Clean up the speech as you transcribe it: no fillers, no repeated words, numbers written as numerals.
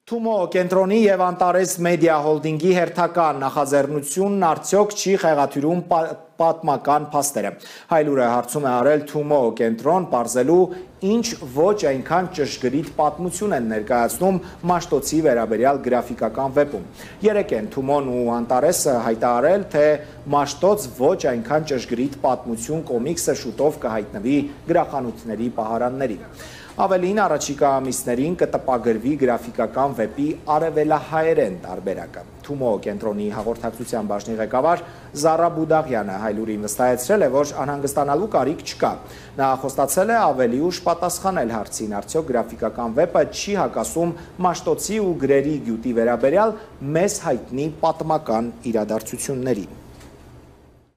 Թումո կենտրոնի և Անտարես մեդիա հոլդինգի հերթական նախաձեռնությունն արդյոք չի խեղաթյուրում պատմական փաստերը։ Հայլուրը հարցում է արել Թումո կենտրոն պարզելու ինչ ոչ այնքան ճշգրիտ պատմություն են ներկայացնում Մաշտոցի վերաբերյալ գրաֆիկական վեպում։ Երեկ են Թումոն ու Անտարեսը հայտարարել, թե Մաշտոց ոչ այնքան ճշգրիտ պատմություն կոմիքսը շուտով կհայտնվի գրախանութների պահարաններին։ Ավելին առաջիկա ամիսներին կտպագրվի գրաֆիկական վեպի արևելահայերեն տարբերակը։ Թումո կենտրոնի հաղորդակցության բաժնի ղեկավար Զարա Բուդաղյանը Հայլուրին վստահեցրել է, որ անհանգստանալու կարիք չկա։ Նա խոստացել է ավելի ուշ պատասխանել հարցին, արդյոք գրաֆիկական վեպը չի հակասում Մաշտոցի ու գրերի գյուտի վերաբերյալ մեզ հայտնի պատմական իրադարձություններին։